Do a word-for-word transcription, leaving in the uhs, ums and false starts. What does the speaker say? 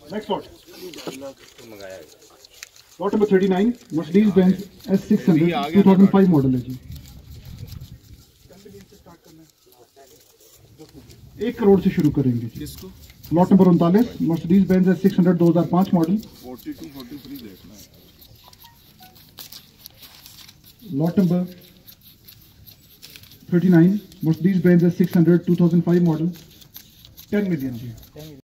Next lot lot number thirty nine Mercedes Benz S six hundred two thousand five model है जी। एक करोड़ से शुरू करेंगे जी। लॉट नंबर उनतालीस Mercedes Benz S six hundred दो हजार पांच model. Lot number thirty nine Mercedes Benz S six hundred two thousand five model ten million जी।